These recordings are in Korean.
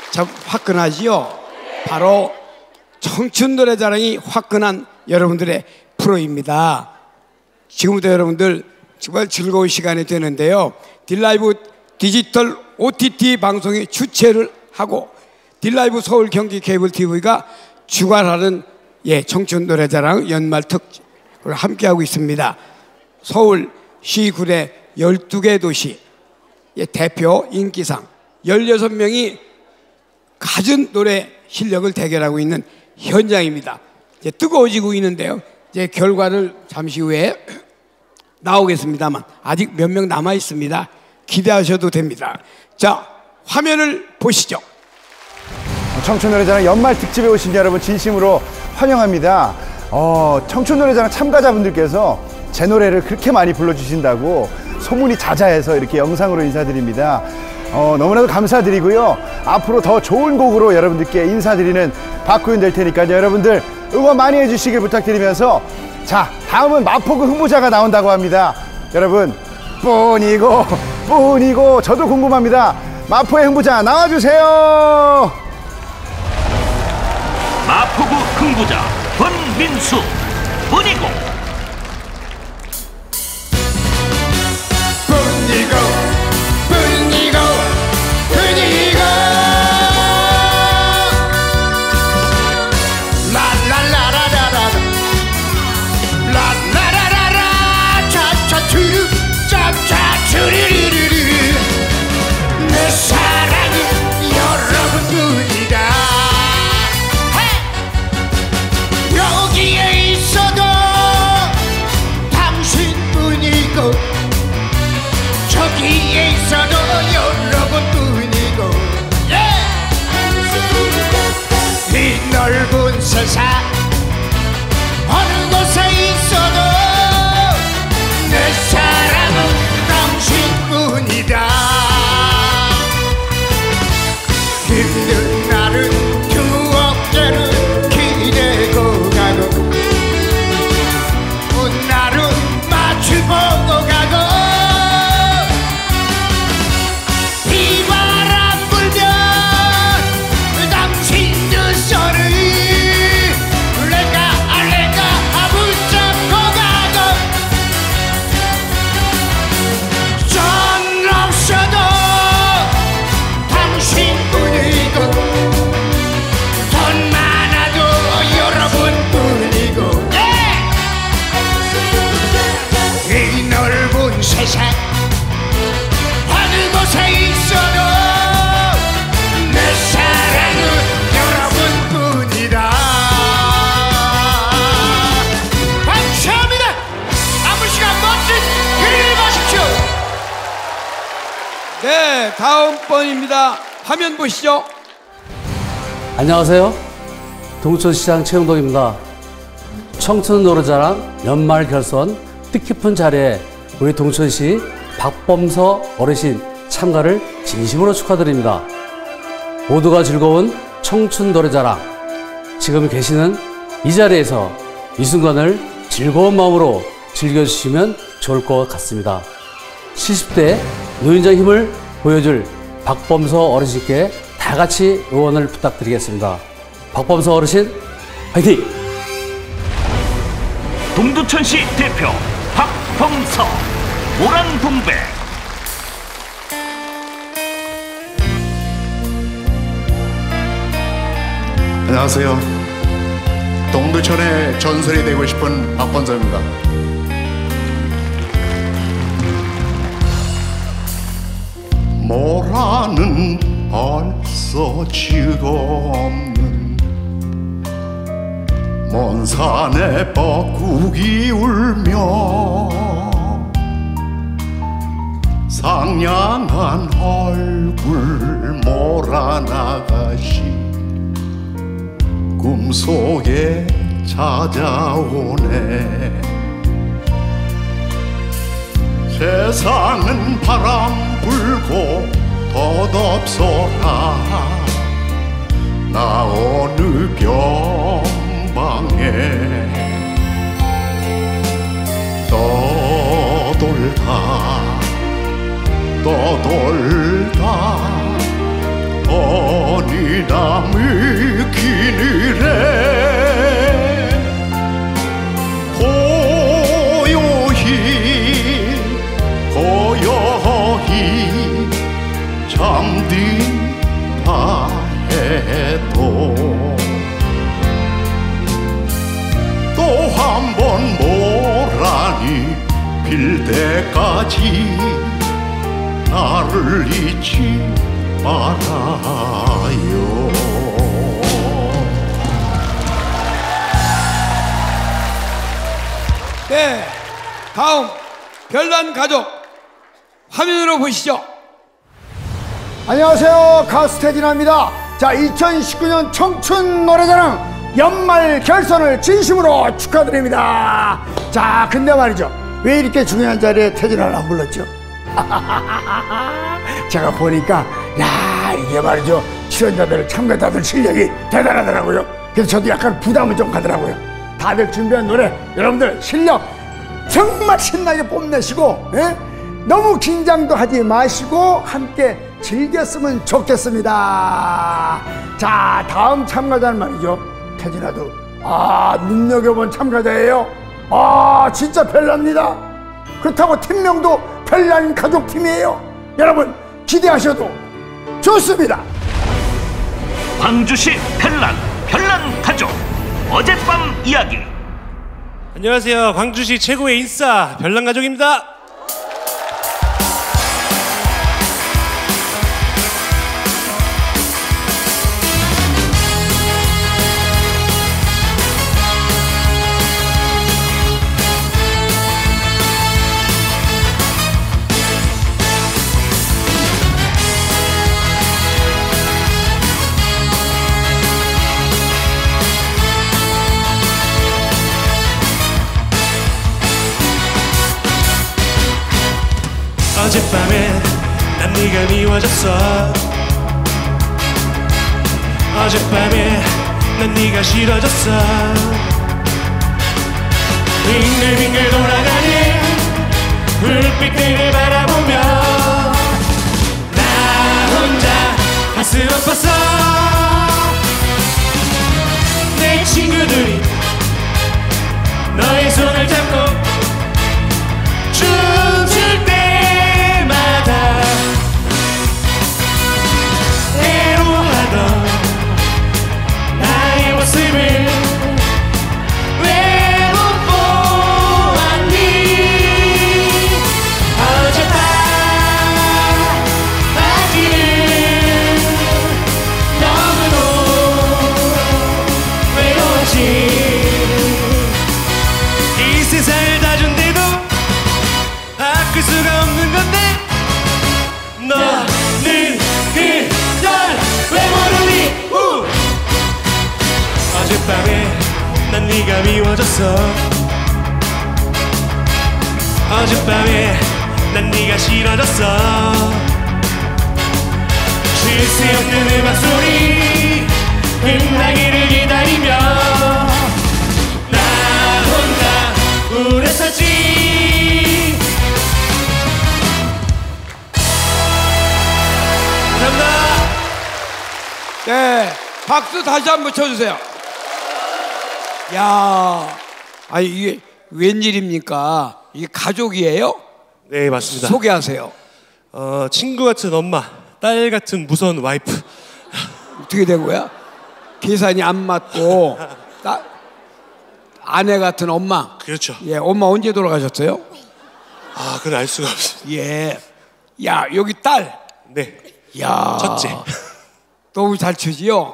참 화끈하지요. 바로 청춘 노래자랑이 화끈한 여러분들의 프로입니다. 지금부터 여러분들 정말 즐거운 시간이 되는데요. 딜라이브 디지털 OTT 방송이 주최를 하고 딜라이브 서울 경기 케이블 TV가 주관하는 청춘 노래자랑 연말 특집을 함께하고 있습니다. 서울 시군의 12개 도시 대표 인기상 16명이 갖은 노래 실력을 대결하고 있는 현장입니다. 이제 뜨거워지고 있는데요. 이제 결과를 잠시 후에 나오겠습니다만 아직 몇 명 남아 있습니다. 기대하셔도 됩니다. 자, 화면을 보시죠. 청춘 노래자랑 연말 특집에 오신 여러분 진심으로 환영합니다. 청춘 노래자랑 참가자분들께서 제 노래를 그렇게 많이 불러주신다고 소문이 자자해서 이렇게 영상으로 인사드립니다. 너무나도 감사드리고요. 앞으로 더 좋은 곡으로 여러분들께 인사드리는 박구윤 될 테니까요. 여러분들 응원 많이 해주시길 부탁드리면서 자, 다음은 마포구 흥부자가 나온다고 합니다. 여러분 뿐이고 저도 궁금합니다. 마포의 흥부자 나와주세요. 마포구 흥부자 권민수 뿐이고 내 사랑은 여러분뿐이다. 여기에 있어도 당신뿐이고 저기에 있어도 여러분뿐이고 이 넓은 세상 어느 곳에 있어도 내 사랑은 당신뿐이다. 힘든 날은 두 어깨를 기대고 가고 온 날은 마주보고 가고 비바람 불면 당신 두 손을 내가 붙잡고 가고 전 없어도 당신뿐이고 돈 많아도 여러분뿐이고 이 넓은 세상 어느 곳에 있어도 내 사랑은 여러분뿐이다. 감사합니다. 남은 시간 멋진 길을 가십시오. 네, 다음 번입니다. 화면 보시죠. 안녕하세요. 동천시장 최영덕입니다. 청춘 노래자랑 연말 결선 뜻깊은 자리에 우리 동천시 박범서 어르신 참가를 진심으로 축하드립니다. 모두가 즐거운 청춘 노래자랑, 지금 계시는 이 자리에서 이 순간을 즐거운 마음으로 즐겨주시면 좋을 것 같습니다. 70대 노인정 힘을 보여줄 박범서 어르신께 다 같이 응원을 부탁드리겠습니다. 박범서 어르신 화이팅! 동두천시 대표 박범서 모란동백. 안녕하세요. 동두천의 전설이 되고 싶은 박범서입니다. 모라는 벌써 즐겁는 먼 산에 뻐꾸기 울며 상냥한 얼굴 몰아나가시 꿈속에 찾아오네. 세상은 바람 불고 덧없어라. 나 어느 변방에 떠돌다 어느 때까지 나를 잊지 말아요. 네, 다음 별난 가족 화면으로 보시죠. 안녕하세요, 가수 태진아입니다. 자, 2019년 청춘 노래자랑 연말 결선을 진심으로 축하드립니다. 자, 근데 말이죠, 왜 이렇게 중요한 자리에 태진아를 안 불렀죠? 제가 보니까 야, 이게 말이죠, 출연자들 참가자들 실력이 대단하더라고요. 그래서 저도 약간 부담은 좀 가더라고요. 다들 준비한 노래 여러분들 실력 정말 신나게 뽐내시고, 예? 너무 긴장도 하지 마시고 함께 즐겼으면 좋겠습니다. 자, 다음 참가자는 말이죠, 태진아도 눈여겨본 참가자예요. 진짜 별납니다. 그렇다고 팀명도 별난 가족팀이에요. 여러분 기대하셔도 좋습니다. 광주시 별난 가족 어젯밤 이야기. 안녕하세요. 광주시 최고의 인싸 별난 가족입니다. 어젯밤에 난 네가 미워졌어. 어젯밤에 난 네가 싫어졌어. 빙글빙글 돌아가는 불빛들을 바라보며 나 혼자 가슴 아팠어. 내 친구들이 너의 손을 잡고 춤출 때마다 외로워하던 나의 모습을 왜 못 보았니. 어젯밤 하기는 너무도 외로웠지. 이 세상을 다 준대도 바꿀 수가 없는 건데 너는 그걸 왜 모르니. 어젯밤에 난 네가 미워졌어. 어젯밤에 난 네가 싫어졌어. 쉴 새 없는 음악 소리 끝나기를 기다리며 나 혼자 울었었지. 감사합니다. 네, 박수 다시 한번 쳐주세요. 야, 아니 이게 웬일입니까? 이게 가족이에요? 네, 맞습니다. 소개하세요. 친구 같은 엄마, 딸 같은 무서운 와이프. 어떻게 된 거야? 계산이 안 맞고 아내 같은 엄마. 그렇죠. 예, 엄마 언제 돌아가셨어요? 그건 알 수가 없습니다. 예, 야 여기 딸. 네, 야, 첫째. 너무 잘 추지요.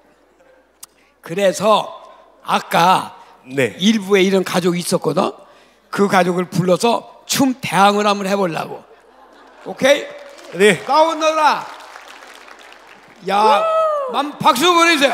그래서 아까 네. 일부에 이런 가족이 있었거든. 그 가족을 불러서 춤 대항을 한번 해보려고. 오케이? 네. 나오너라. 야, 박수 보내주세요.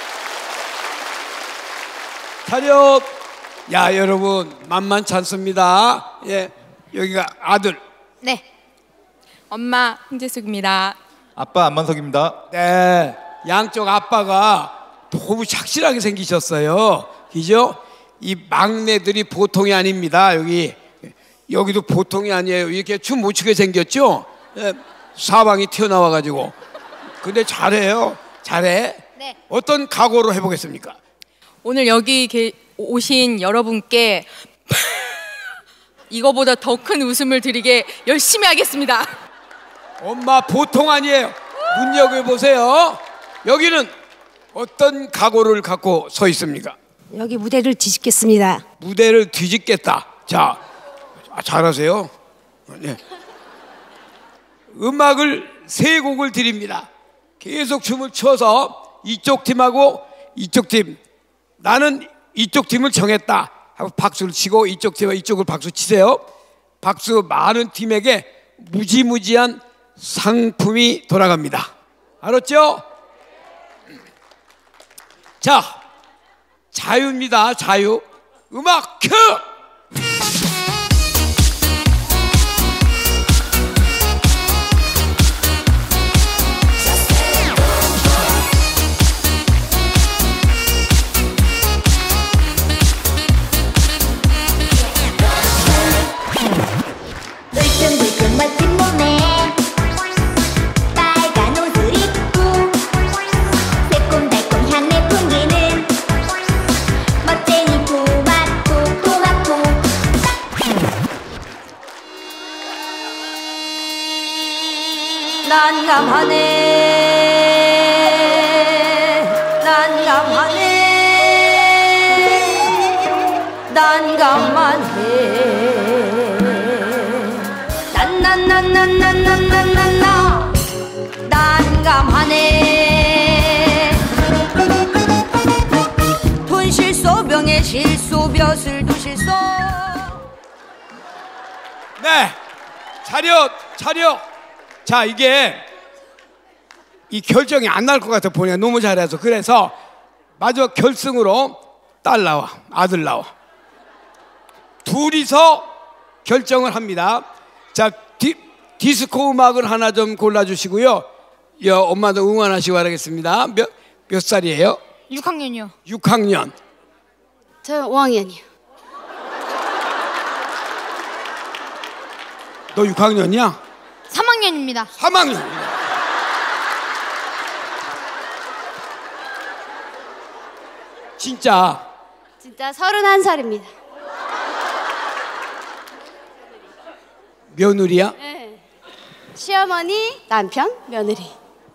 차렷. 야, 여러분 만만치 않습니다. 예, 여기가 아들. 네. 엄마 홍재숙입니다. 아빠 안만석입니다. 네, 양쪽 아빠가 너무 착실하게 생기셨어요. 그죠? 이 막내들이 보통이 아닙니다. 여기도 보통이 아니에요. 이렇게 춤 못 추게 생겼죠? 예, 사방이 튀어나와가지고. 근데 잘해요. 잘해. 네. 어떤 각오로 해보겠습니까? 오늘 여기 오신 여러분께 이거보다 더 큰 웃음을 드리게 열심히 하겠습니다. 엄마 보통 아니에요. 눈여겨보세요. 여기는 어떤 각오를 갖고 서 있습니까? 여기 무대를 뒤집겠습니다. 무대를 뒤집겠다. 자, 잘하세요. 네. 음악을 3곡을 드립니다. 계속 춤을 춰서 이쪽 팀하고 이쪽 팀, 나는 이쪽 팀을 정했다 하고 박수를 치고 이쪽 팀과 이쪽을 박수 치세요. 박수 많은 팀에게 무지무지한 상품이 돌아갑니다. 알았죠? 자, 자유입니다. 자유. 음악 큐! 울퉁불퉁 멋진 몸에 빨간 옷을 입고 새콤달콤 향내 풍기는 멋쟁이 토마토 토마토. 난감하네 난감하네 난난난난난난난난나 난감하네. 돈실소 병에 실소 벼슬도 실소. 네, 차렷. 자, 이게 이 결정이 안 날 것 같아 보니까 너무 잘해서. 그래서 마지막 결승으로 딸 나와, 아들 나와. 둘이서 결정을 합니다. 자, 디스코 음악을 하나 좀 골라주시고요. 엄마도 응원하시기 바라겠습니다. 몇 살이에요? 6학년이요. 6학년. 저 5학년이요. 너 6학년이야? 3학년입니다. 3학년. 진짜 31살입니다. 며느리야? 네. 시어머니, 남편, 며느리.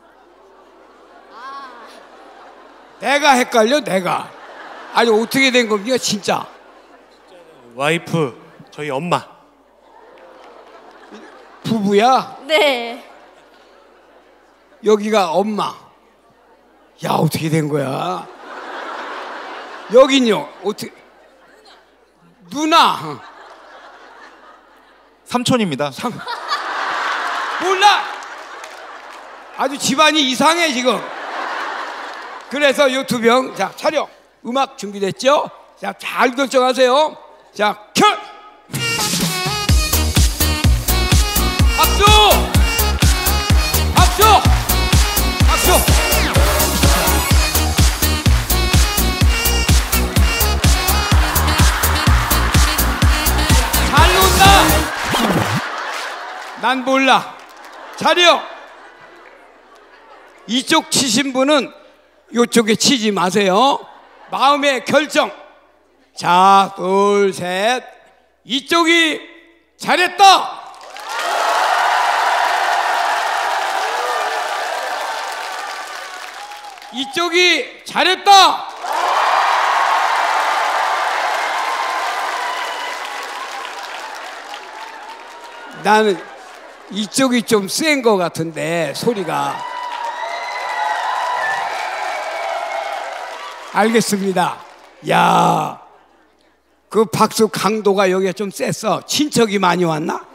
내가 헷갈려, 내가. 아니, 어떻게 된 겁니까, 진짜? 와이프, 저희 엄마. 부부야? 네. 여기가 엄마. 야, 어떻게 된 거야? 여긴요, 어떻게? 누나. 삼촌입니다. 몰라. 아주 집안이 이상해 지금. 그래서 요 두 명, 자, 차렷. 음악 준비됐죠? 자, 잘 결정하세요. 자, 켜. 박수. 박수. 박수. 잘 논다. 난 몰라. 차려. 이쪽 치신 분은 이쪽에 치지 마세요. 마음의 결정. 자, 둘, 셋. 이쪽이 잘했다. 이쪽이 잘했다. 나는 이쪽이 좀 센 거 같은데 소리가. 알겠습니다. 야, 그 박수 강도가 여기가 좀 셌어. 친척이 많이 왔나?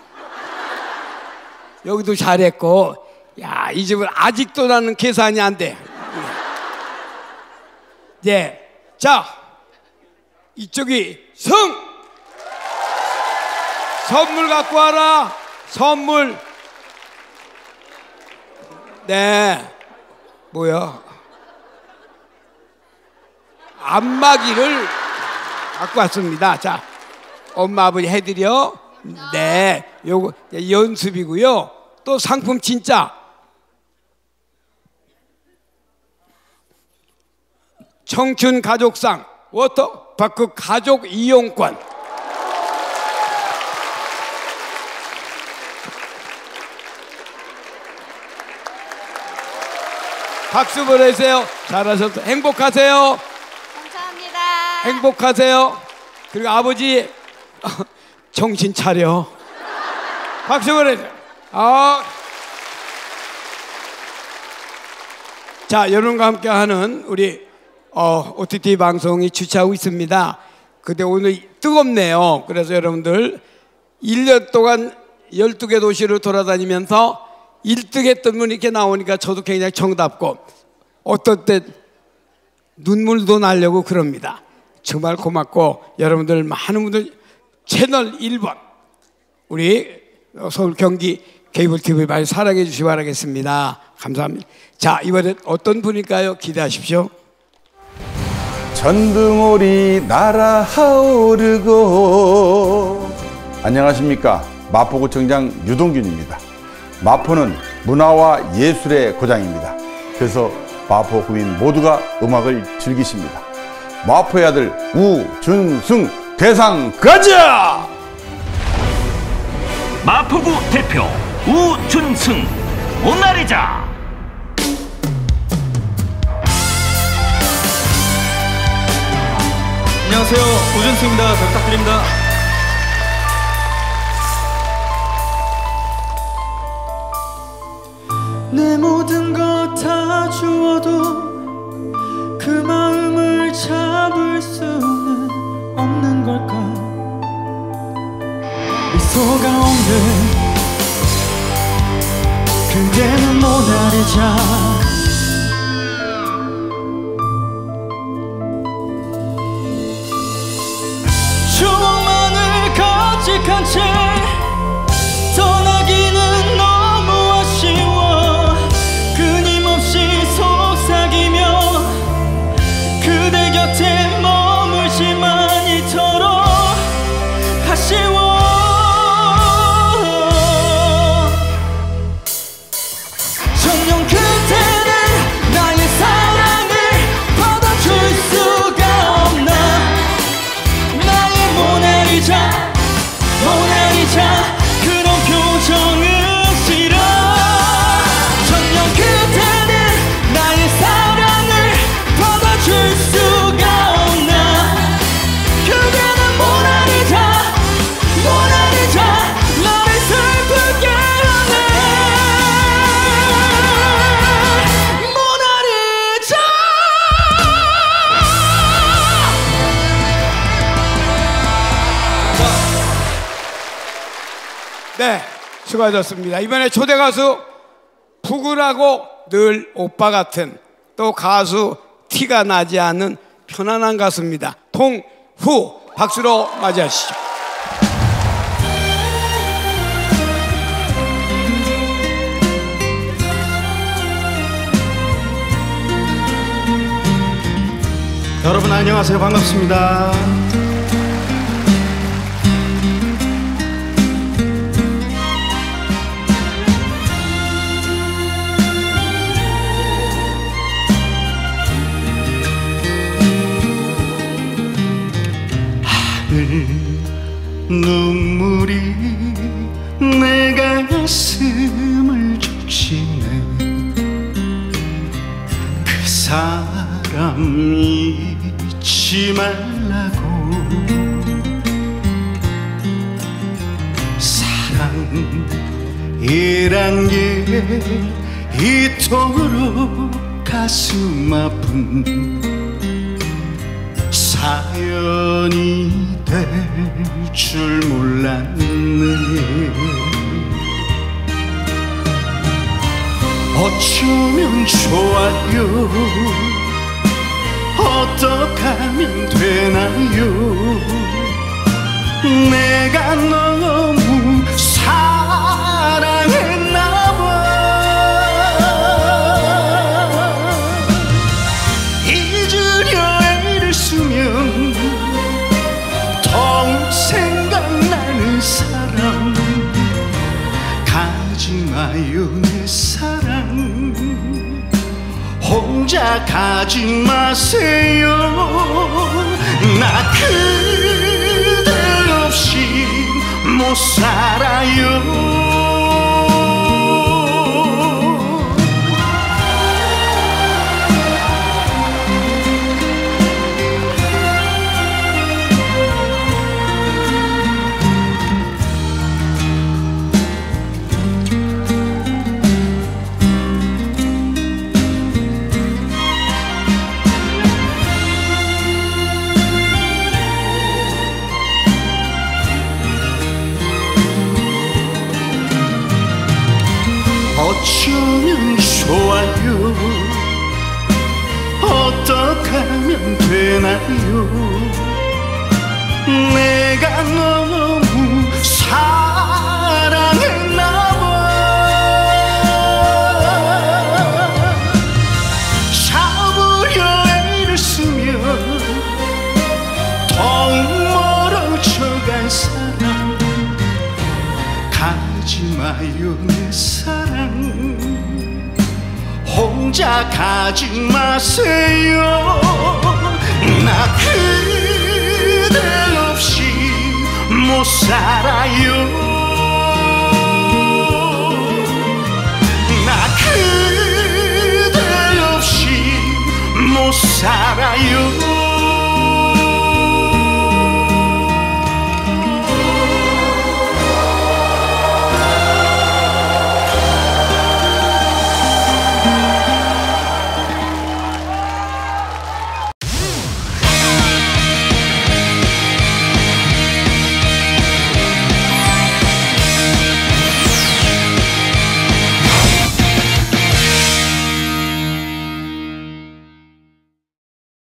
여기도 잘했고. 야, 이 집은 아직도 나는 계산이 안 돼. 네, 자, 이쪽이 승. 선물 갖고 와라. 선물. 네, 뭐야? 안마기를 갖고 왔습니다. 자, 엄마 아버지 해드려. 네, 요거 연습이고요. 또 상품 진짜 청춘 가족상 워터파크 가족 이용권. 박수 보내세요. 잘하셨어요. 행복하세요. 감사합니다. 행복하세요. 그리고 아버지 정신 차려. 박수 보내줘. 자, 여러분과 함께하는 우리 OTT 방송이 주최하고 있습니다. 근데 오늘 뜨겁네요. 그래서 여러분들 1년 동안 12개 도시를 돌아다니면서 1등 했던 분이 이렇게 나오니까 저도 굉장히 정답고 어떤 때 눈물도 나려고 그럽니다. 정말 고맙고 여러분들 많은 분들 채널 1번 우리 서울 경기 케이블 TV 많이 사랑해 주시기 바라겠습니다. 감사합니다. 자, 이번엔 어떤 분일까요? 기대하십시오. 전등오리 날아오르고. 안녕하십니까, 마포구청장 유동균입니다. 마포는 문화와 예술의 고장입니다. 그래서 마포 구민 모두가 음악을 즐기십니다. 마포의 아들 우준승 대상 가자! 마포구 대표 우준승 모나리자. 안녕하세요, 우준승입니다. 잘 부탁드립니다. 내 모든 것 다 주어도 그 마음을 잡을 수는 없는 걸까. 미소가 없는 그대는 모나리자. 추억만을 간직한 채 떠나기는 너무 아쉬워. 끊임없이 속삭이며 그대 곁에 머물지만 이토록 아쉬워. 전혀 그대는 나의 사랑을 받아줄 수가 없나. 나의 모나리자 모나리자 그런 표정은 싫어. 전혀 그대는 나의 사랑을 받아줄 수가 없나. 그대는 모나리자 모나리자 나를 슬프게 하네. 모나리자. 네, 수고하셨습니다. 이번에 초대 가수 푸근하고 늘 오빠 같은 또 가수 티가 나지 않는 편안한 가수입니다. 동후 박수로 맞이하시죠. 여러분 안녕하세요. 반갑습니다. 눈물이 내 가슴을 적시네. 그 사람 잊지 말라고. 사랑이란 게 이토록 가슴 아픈 사연이 될 줄 몰랐네. 어쩌면 좋아요. 어떡하면 되나요. 내가 너무 사랑했나 봐. 잊으려 애를 쓰면 더욱 생각나는 사람. 가지 마요 내 사랑. 혼자 가지 마세요. 나 그대 없이 못 살아요. 어떡하면 되나요? 내가 너무 사랑했나봐. 잡으려 애를 쓰며 더욱 멀어져간 사랑, 가지 마요 내 사랑, 혼자 가지 마세요. 나 그대 없이 못 살아요. 나 그대 없이 못 살아요.